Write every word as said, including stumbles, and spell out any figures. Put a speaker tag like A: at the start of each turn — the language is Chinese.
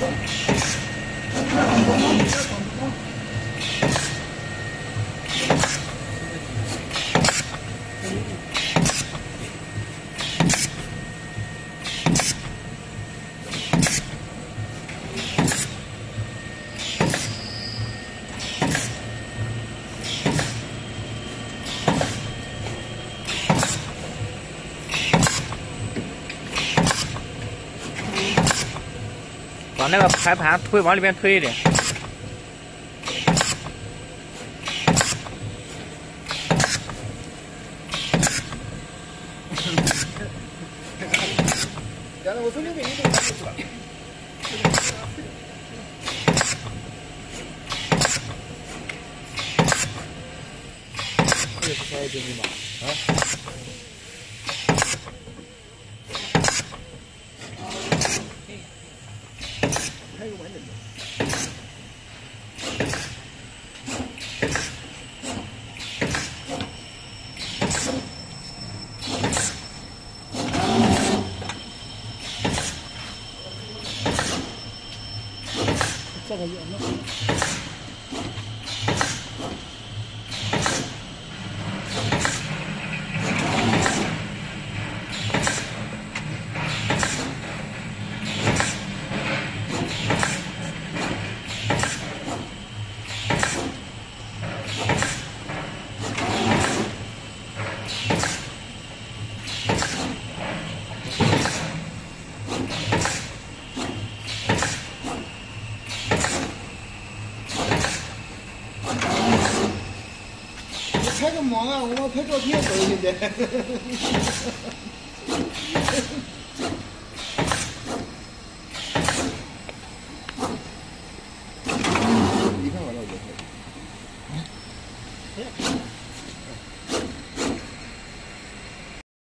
A: 把那个排盘推往里边推一点。
B: 原来我从那边一动就出来。这是开进去吗？啊？还有完整的。这个也能。拍个忙啊！我们拍照片走现在。